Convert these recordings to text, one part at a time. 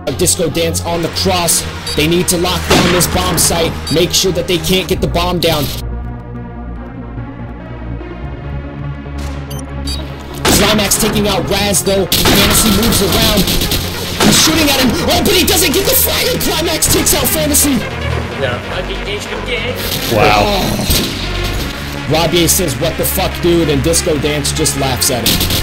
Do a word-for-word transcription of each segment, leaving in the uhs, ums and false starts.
Disco Dance on the cross. They need to lock down this bomb site. Make sure that they can't get the bomb down. qLimAxz taking out Raz though. Fantasy moves around. He's shooting at him. Oh, but he doesn't get the frag. qLimAxz takes out Fantasy. Wow. Oh. Robbie says, "What the fuck, dude?" and Disco Dance just laughs at him.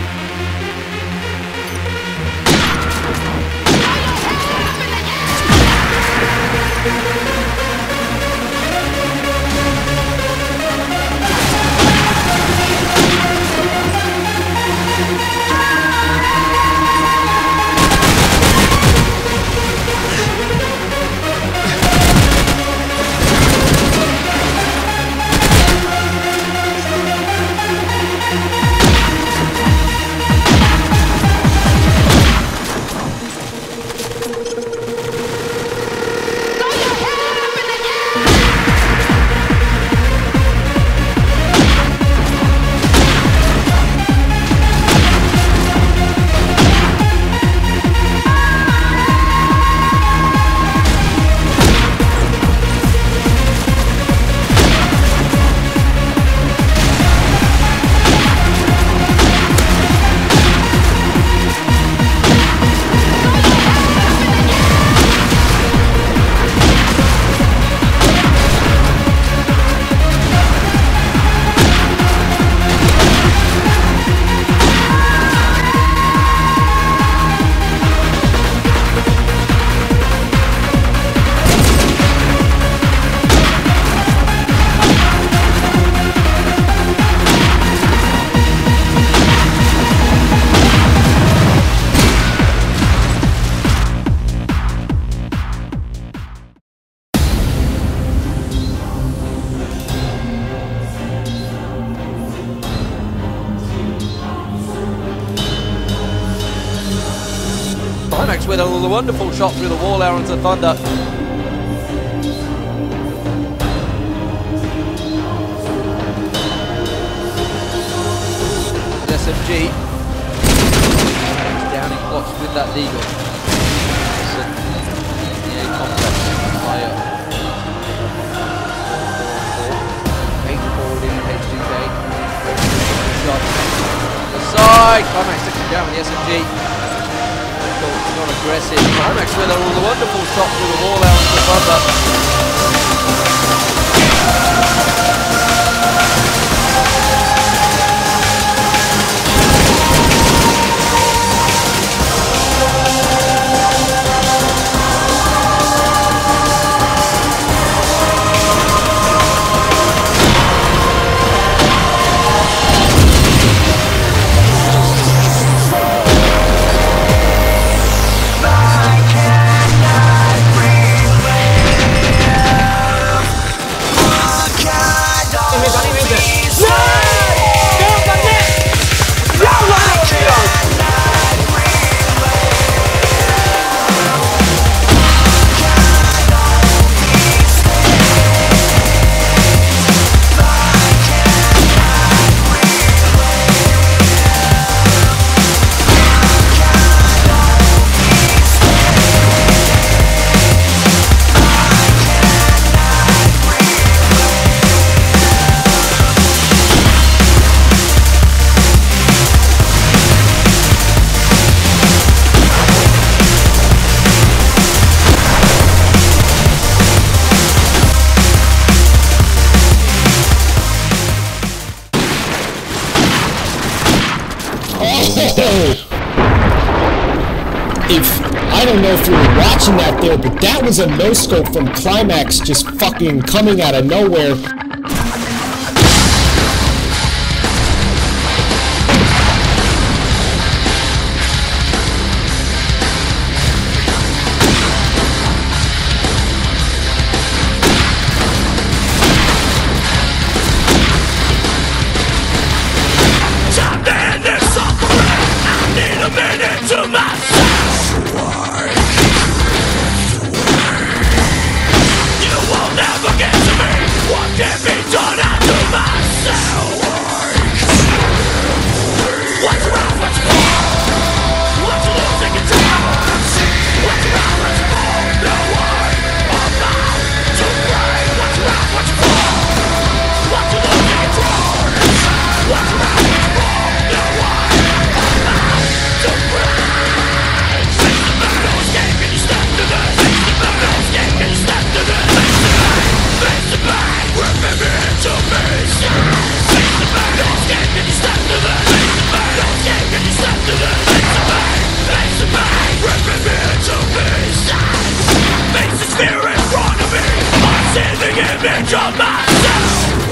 qLimAxzU with a wonderful shot through the wall there onto Thunder. S M G down in clocks with that legal. Yeah, complex fire. eight forward in H two K. Shot on the side. qLimAxzU takes him down with the S M G. Not aggressive. qLimAxzU with a wonderful shot through the wall out into Thunder. If I don't know if you were watching that there, but that was a no-scope from qLimAxzU just fucking coming out of nowhere. To myself, you will never get to me. What can be image of myself.